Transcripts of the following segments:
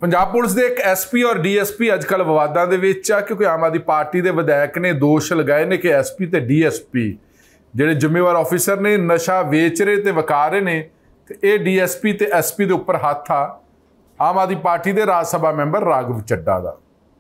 Punjab police के एक SP और DSP अजकल विवादों के विच आ क्योंकि आम आदमी पार्टी के विधायक ने दोष लगाए ने कि SP ते DSP ਜਿਹੜੇ ਜ਼ਿੰਮੇਵਾਰ ऑफिसर ने नशा वेच रहे ते विका रहे ने ते ये DSP ते SP के उपर हथ आ आम आदमी पार्टी के राज सभा मैंबर राघव चड्डा का।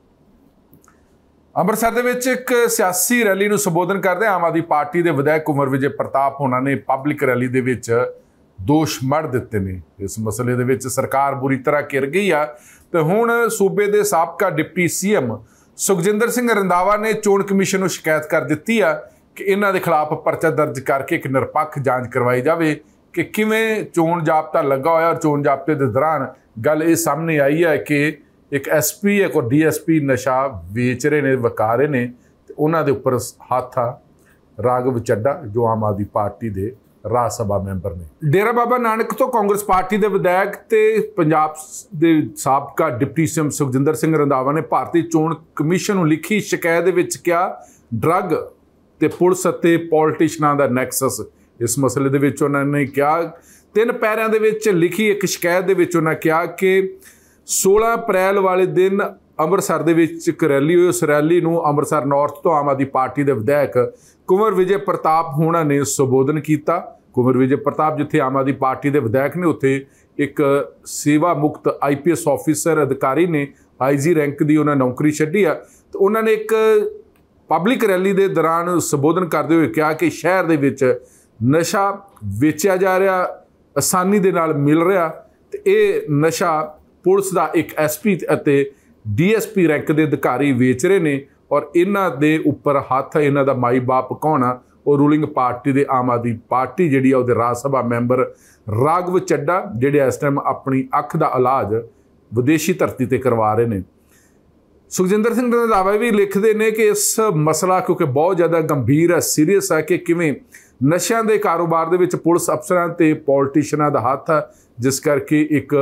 ਅੰਮ੍ਰਿਤਸਰ ਦੇ ਵਿੱਚ ਇੱਕ ਸਿਆਸੀ ਰੈਲੀ ਨੂੰ ਸੰਬੋਧਨ ਕਰਦੇ ਆਮ ਆਦਮੀ ਪਾਰਟੀ ਦੇ ਵਿਧਾਇਕ ਕੁੰਵਰ ਵਿਜੇ ਪ੍ਰਤਾਪ ਉਹਨਾਂ ਨੇ ਪਬਲਿਕ ਰੈਲੀ ਦੇ ਵਿੱਚ ਦੋਸ਼ ਮੜ ਦਿੱਤੇ ਨੇ। ਇਸ ਮਸਲੇ ਦੇ ਵਿੱਚ ਸਰਕਾਰ ਬੁਰੀ ਤਰ੍ਹਾਂ ਘਿਰ ਗਈ ਆ ਤੇ ਹੁਣ ਸੂਬੇ ਦੇ ਸਾਬਕਾ ਡਿਪਟੀ CM ਸੁਖਜਿੰਦਰ ਸਿੰਘ ਰੰਧਾਵਾ ਨੇ ਚੋਣ ਕਮਿਸ਼ਨ ਨੂੰ ਸ਼ਿਕਾਇਤ ਕਰ ਦਿੱਤੀ ਆ ਕਿ ਇਹਨਾਂ ਦੇ ਖਿਲਾਫ ਪਰਚਾ ਦਰਜ ਕਰਕੇ ਇੱਕ ਨਿਰਪੱਖ ਜਾਂਚ ਕਰਵਾਈ ਜਾਵੇ ਕਿ ਕਿਵੇਂ ਚੋਣ ਜਾਬਤਾ ਲੱਗਾ ਹੋਇਆ ਔਰ ਚੋਣ ਜਾਬਤੇ ਦੇ ਦੌਰਾਨ ਗੱਲ ਇਹ ਸਾਹਮਣੇ ਆਈ ਹੈ ਕਿ एक SP एक और DSP नशा वेच रहे ने विका रहे ने ते उन्हां दे उपर हथ आ राघव चड्डा जो आम आदमी पार्टी के राज सभा मैंबर ने। डेरा बाबा नानक तो कांग्रेस पार्टी के विधायक ते पंजाब के साबका डिप्टी CM सुखजिंदर सिंह रंधावा ने भारतीय चोण कमीशन नूं लिखी शिकायत दे विच कहा ड्रग ते पुलिस अते पॉलिटिशियनां दा नैक्सस। इस मसले दे विच उन्हां ने कहा 3 पैरिਆਂ ਦੇ ਵਿੱਚ लिखी एक शिकायत दे विच उन्हां कहा कि 16 अप्रैल वाले दिन ਅੰਮ੍ਰਿਤਸਰ ਦੇ ਵਿੱਚ ਇੱਕ ਰੈਲੀ ਹੋਈ। ਉਸ ਰੈਲੀ ਨੂੰ ਅੰਮ੍ਰਿਤਸਰ ਨਾਰਥ ਤੋਂ ਆਮ ਆਦਮੀ ਪਾਰਟੀ ਦੇ ਵਿਧਾਇਕ ਕੁੰਵਰ ਵਿਜੇ ਪ੍ਰਤਾਪ ਹੋਣਾ ਨੇ ਸੰਬੋਧਨ ਕੀਤਾ। ਕੁੰਵਰ ਵਿਜੇ ਪ੍ਰਤਾਪ ਜਿੱਥੇ ਆਮ ਆਦਮੀ ਪਾਰਟੀ ਦੇ ਵਿਧਾਇਕ ਨੇ ਉੱਥੇ ਇੱਕ ਸੇਵਾ ਮੁਕਤ IPS ਆਫੀਸਰ ਅਧਿਕਾਰੀ ਨੇ IG ਰੈਂਕ ਦੀ ਉਹਨਾਂ ਨੌਕਰੀ ਛੱਡੀ ਆ ਤੇ ਉਹਨਾਂ ਨੇ ਇੱਕ ਪਬਲਿਕ ਰੈਲੀ ਦੇ ਦੌਰਾਨ ਸੰਬੋਧਨ ਕਰਦੇ ਹੋਏ ਕਿਹਾ ਕਿ ਸ਼ਹਿਰ ਦੇ ਵਿੱਚ ਨਸ਼ਾ ਵੇਚਿਆ ਜਾ ਰਿਹਾ, ਆਸਾਨੀ ਦੇ ਨਾਲ ਮਿਲ ਰਿਹਾ ਤੇ ਇਹ ਨਸ਼ਾ पुलिस का एक SP ਅਤੇ DSP रैंक के अधिकारी वेच रहे ने और इन्हां दे उपर हथ इन्हां दा माई बाप कौन आ और रूलिंग पार्टी दे आम आदमी पार्टी जिहड़ी आ उहदे राज सभा मैंबर राघव चड्डा जिहड़े इस टाइम अपनी अख का इलाज विदेशी धरती ते करवा रहे ने। सुखजिंदर सिंह रंधावा भी लिखते हैं कि इस मसला क्योंकि बहुत ज़्यादा गंभीर है, सीरीयस है कि किवें नशिਆਂ ਦੇ कारोबार दे विच पुलिस अफसरां ते पॉलिटिशियनां दा हथ है जिस करके एक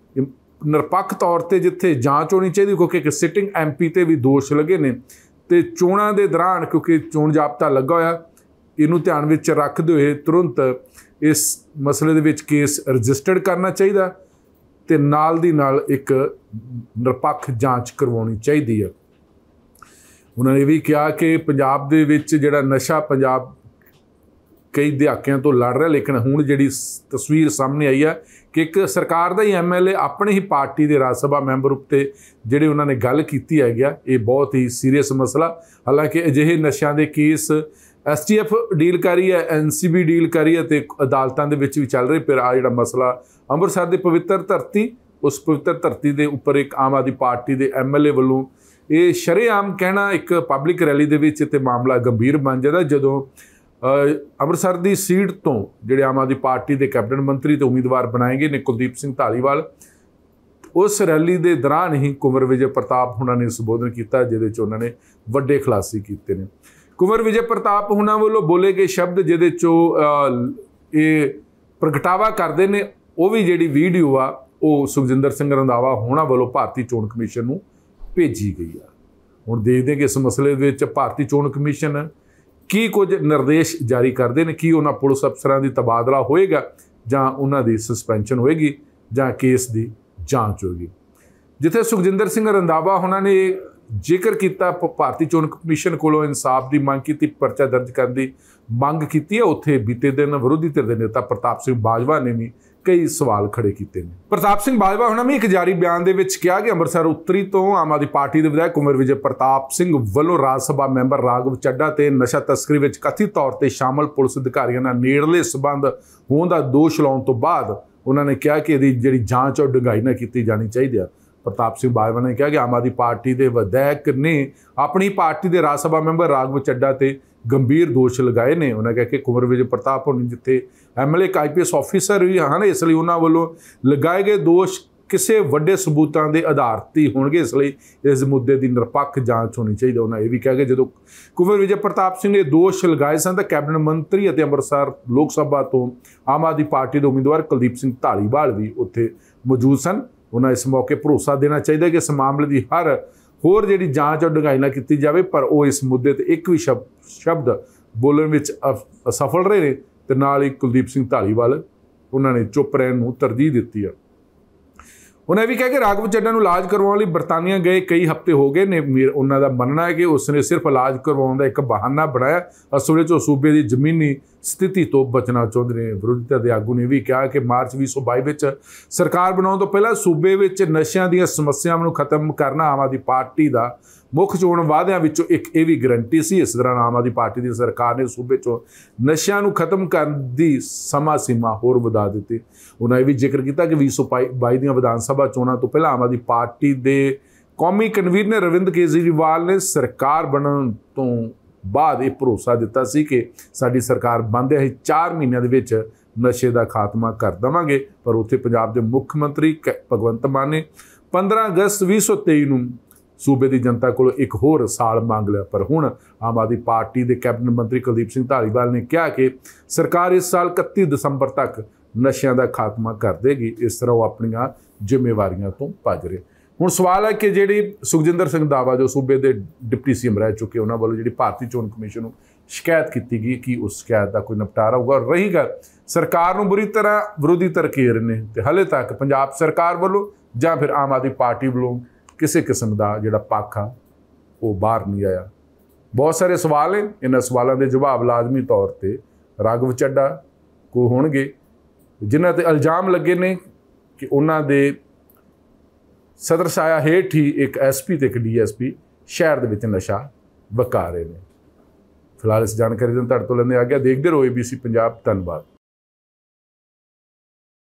निरपक्ष तौर पर जिथे जांच होनी चाहिए क्योंकि एक सिटिंग MP ते भी दोष लगे ने ते चोणां दे दौरान क्योंकि चोण जाब्ता लगा होया इनू ध्यान विच रखते हुए तुरंत इस मसले दे विच केस रजिस्टर्ड करना चाहिए ते नाल दी नाल एक निरपक्ष जांच करवाउणी चाहिए है। उन्होंने भी कहा कि पंजाब दे विच जिहड़ा नशा पंजाब कई दहाकिਆਂ तो लड़ रहा लेकिन हुण जिहड़ी तस्वीर सामने आई है कि एक सरकार का ही MLA अपने ही पार्टी के राज सभा मैंबर उत्ते जिहड़े उन्होंने गल कीती है ये बहुत ही सीरीयस मसला। हालांकि अजिहे नशिਆਂ ਦੇ केस STF डील करी है, NCB डील करी है ते अदालतां दे विच भी चल रहे। फिर आ जिहड़ा मसला ਅੰਮ੍ਰਿਤਸਰ ਦੀ पवित्र धरती उस पवित्र धरती के उपर एक आम आदमी पार्टी के MLA ਵੱਲੋਂ ये शरेआम कहना एक पब्लिक रैली दे विच ते मामला गंभीर बन जाता जदों ਅੰਮ੍ਰਿਤਸਰ ਦੀ सीट तो ਜਿਹੜੇ आम आदमी पार्टी के कैबिनेट मंत्री तो उम्मीदवार बनाए गए ने कुलदीप सिंह धालीवाल उस रैली के दौरान ही कुंवर विजय प्रताप होना ने संबोधन किया जिहदे च उन्होंने वड्डे खुलासे कीते ने। कुंवर विजय प्रताप होना वालों बोले गए शब्द जिहदे चो ये प्रगटावा करते हैं वो भी जिहड़ी वीडियो आ वो सुखजिंदर सिंह रंधावा होना वालों भारतीय चोण कमीशन नूं भेजी गई आ। हुण देखदे कि इस मसले दे विच भारतीय चोण कमीशन की कुछ निर्देश जारी करते हैं कि उन्होंने पुलिस अफसरां दी तबादला होएगा जां उन्हां दी सस्पेंशन होएगी जां केस की जांच होएगी। जिथे सुखजिंदर सिंह रंधावा उन्होंने जिक्र किया भारतीय चोण कमीशन कोलों इंसाफ की मांग की परचा दर्ज करने की मंग की है उत्थे बीते दिन विरोधी धिर के नेता प्रताप सिंह बाजवा ने भी कई सवाल खड़े किए हैं। प्रताप सिंह बाजवा होना भी एक जारी बयान के कहा कि ਅੰਮ੍ਰਿਤਸਰ उत्तरी तो आम आदमी पार्टी के विधायक कुंवर विजय प्रताप सिंह वालों राज सभा मैंबर राघव चड्डा ते नशा तस्करी में कथित तौर पर शामिल पुलिस अधिकारियों नाल नेड़ले संबंध होने का दोष लाने तो बाद उन्होंने कहा कि इसकी जिहड़ी जांच और डूंघाई नाल की जानी चाहिए। प्रताप सिंह बाजवा ने कहा कि आम आदमी पार्टी के विधायक ने अपनी पार्टी के राज सभा मैंबर राघव चड्डा ते गंभीर दोष लगाए ने। उन्होंने कहा कि कुंवर विजय प्रताप होनी जिथे MLA IPS ऑफिसर भी हैं इसलिए उन्होंने वालों लगाए गए दोष किसी वड्डे सबूतों के आधार पर होंगे इसलिए इस मुद्दे की निरपक्ष जांच होनी चाहिए। उन्होंने यह भी कहा कि जो कुंवर विजय प्रताप सिंह ने दोष लगाए सन तो कैबिनेट मंत्री और अमृतसर लोक सभा तो आम आदमी पार्टी के उम्मीदवार कुलदीप सिंह धालीवाल भी उत्थे मौजूद सन। उन्हें इस मौके भरोसा देना चाहिए कि इस मामले की हर होर जिहड़ी जांच और डूंघाई नाल कीती जावे पर वो इस मुद्दे ते एक भी शब्द बोलण विच असफल रहे ने ते नाल ही कुलदीप सिंह धालीवाल उन्होंने चुप रहन नूं तरजीह दित्ती है। उन्हें भी कहा कि राघव चड्ढा ਨੂੰ ਇਲਾਜ ਕਰਵਾਉਣ ਲਈ ਬਰਤਾਨੀਆ ਗਏ ਕਈ ਹਫ਼ਤੇ ਹੋ ਗਏ ਨੇ। ਉਹਨਾਂ ਦਾ ਮੰਨਣਾ ਹੈ ਕਿ ਉਸਨੇ ਸਿਰਫ ਇਲਾਜ ਕਰਵਾਉਣ ਦਾ ਇੱਕ ਬਹਾਨਾ ਬਣਾਇਆ। ਅਸਲ ਵਿੱਚ ਉਹ ਸੂਬੇ ਦੀ ਜ਼ਮੀਨੀ ਸਥਿਤੀ ਤੋਂ ਬਚਣਾ ਚਾਹੁੰਦੇ ਨੇ। ਵਿਰੋਧੀ ਧਿਰ ਦੇ ਆਗੂ ਨੇ ਵੀ ਕਿਹਾ ਕਿ ਮਾਰਚ 2022 ਵਿੱਚ ਸਰਕਾਰ ਬਣਾਉਣ ਤੋਂ ਪਹਿਲਾਂ ਸੂਬੇ ਵਿੱਚ ਨਸ਼ਿਆਂ ਦੀਆਂ ਸਮੱਸਿਆਵਾਂ ਨੂੰ ਖਤਮ ਕਰਨਾ ਆਮ ਆਦਮੀ ਪਾਰਟੀ ਦਾ ਮੁੱਖ ਚੋਣ ਵਾਅਦਿਆਂ ਵਿੱਚੋਂ ਇੱਕ ਇਹ ਵੀ ਗਰੰਟੀ ਸੀ। ਇਸ ਦੌਰਾਨ ਆਮ ਆਦਮੀ ਪਾਰਟੀ ਦੀ ਸਰਕਾਰ ਨੇ ਸੂਬੇ 'ਚੋਂ ਨਸ਼ਿਆਂ ਨੂੰ ਖਤਮ ਕਰਨ ਦੀ ਸਮਾਂ ਸੀਮਾ ਹੋਰ ਵਧਾ ਦਿੱਤੀ। ਉਹਨਾਂ ਇਹ ਵੀ ਜ਼ਿਕਰ ਕੀਤਾ ਕਿ 2022 ਦੀਆਂ ਵਿਧਾਨ ਸਭਾ ਚੋਣਾਂ ਤੋਂ ਪਹਿਲਾਂ ਆਮ ਆਦਮੀ ਪਾਰਟੀ ਦੇ ਕੌਮੀ ਕਨਵੀਨਰ ਅਰਵਿੰਦ ਕੇਜਰੀਵਾਲ ਨੇ ਸਰਕਾਰ ਬਣਨ ਤੋਂ ਬਾਅਦ ਇਹ ਭਰੋਸਾ ਦਿੱਤਾ ਸੀ ਕਿ ਸਾਡੀ ਸਰਕਾਰ ਬਣਦਿਆਂ ਹੀ 4 ਮਹੀਨਿਆਂ ਦੇ ਵਿੱਚ ਨਸ਼ੇ ਦਾ ਖਾਤਮਾ ਕਰ ਦੇਵਾਂਗੇ। ਪਰ ਉੱਥੇ ਪੰਜਾਬ ਦੇ ਮੁੱਖ ਮੰਤਰੀ ਭਗਵੰਤ ਮਾਨ ਨੇ 15 ਅਗਸਤ 2023 ਨੂੰ ਸੂਬੇ ਦੀ ਜਨਤਾ ਕੋਲੋਂ ਇੱਕ ਹੋਰ ਸਾਲ ਮੰਗ ਲਿਆ। ਪਰ ਹੁਣ ਆਮ ਆਦਮੀ ਪਾਰਟੀ ਦੇ ਕੈਬਨਿਟ ਮੰਤਰੀ ਕੁਲਦੀਪ ਸਿੰਘ ਧਾਲੀਵਾਲ ਨੇ ਕਿਹਾ ਕਿ ਸਰਕਾਰ ਇਸ ਸਾਲ 31 ਦਸੰਬਰ ਤੱਕ ਨਸ਼ਿਆਂ ਦਾ ਖਾਤਮਾ ਕਰ ਦੇਗੀ। ਇਸ ਤਰ੍ਹਾਂ ਉਹ ਆਪਣੀਆਂ ਜ਼ਿੰਮੇਵਾਰੀਆਂ ਤੋਂ ਭੱਜ ਰਹੇ। ਹੁਣ ਸਵਾਲ ਹੈ ਕਿ ਜਿਹੜੀ ਸੁਖਜਿੰਦਰ ਸਿੰਘ ਦਾਵਾ ਜੋ ਸੂਬੇ ਦੇ ਡਿਪਟੀ ਸੀਐਮ ਰਹਿ ਚੁੱਕੇ, ਉਹਨਾਂ ਵੱਲੋਂ ਜਿਹੜੀ ਭਾਰਤੀ ਚੋਣ ਕਮਿਸ਼ਨ ਨੂੰ ਸ਼ਿਕਾਇਤ ਕੀਤੀ ਗਈ ਕਿ ਉਸ ਸ਼ਿਕਾਇਤ ਦਾ ਕੋਈ ਨਿਪਟਾਰਾ ਹੋਊਗਾ। ਰਹੀ ਗੱਲ ਸਰਕਾਰ ਨੂੰ ਬੁਰੀ ਤਰ੍ਹਾਂ ਵਿਰੋਧੀ ਧਿਰ ਘੇਰ ਨੇ ਤੇ ਹਾਲੇ ਤੱਕ ਪੰਜਾਬ ਸਰਕਾਰ ਵੱਲੋਂ ਜਾਂ ਫਿਰ ਆਮ ਆਦਮੀ ਪਾਰਟੀ ਵੱਲੋਂ ਕਿਸੇ ਕਿਸਮ ਦਾ ਜਿਹੜਾ ਪੱਖ ਆ ਉਹ ਬਾਹਰ ਨਹੀਂ ਆਇਆ। ਬਹੁਤ ਸਾਰੇ ਸਵਾਲ ਨੇ, ਇਹਨਾਂ ਸਵਾਲਾਂ ਦੇ ਜਵਾਬ ਲਾਜ਼ਮੀ ਤੌਰ ਤੇ ਰਾਘਵ ਚੱਡਾ ਕੋ ਹੋਣਗੇ, ਜਿਨ੍ਹਾਂ ਤੇ ਇਲਜ਼ਾਮ ਲੱਗੇ ਨੇ ਕਿ ਉਹਨਾਂ ਦੇ ਸਦਰ ਛਾਇਆ ਹੇਠ ਹੀ ਇੱਕ ਐਸਪੀ ਤੇ ਇੱਕ ਡੀਐਸਪੀ ਸ਼ਹਿਰ ਦੇ ਵਿੱਚ ਨਸ਼ਾ ਵਿਕਾ ਰਹੇ ਨੇ। ਫਿਲਹਾਲ ਇਸ ਜਾਣਕਾਰੀ ਨੂੰ ਤੁਹਾਡੇ ਤੋਂ ਲੈਂਦੇ ਆ ਗਿਆ। ਦੇਖਦੇ ਰਹੋ ABC ਪੰਜਾਬ। ਧੰਨਵਾਦ।